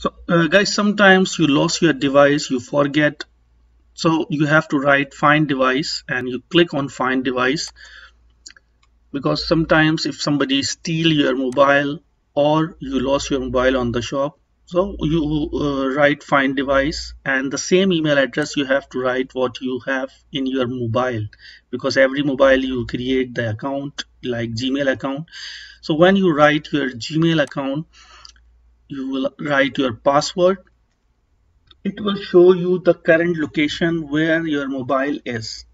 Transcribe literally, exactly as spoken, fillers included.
So uh, guys, sometimes you lost your device, you forget, so you have to write find device and you click on find device, because sometimes if somebody steal your mobile or you lost your mobile on the shop, so you uh, write find device, and the same email address you have to write what you have in your mobile, because every mobile you create the account like Gmail account. So when you write your Gmail account, you will write your password. It will show you the current location where your mobile is.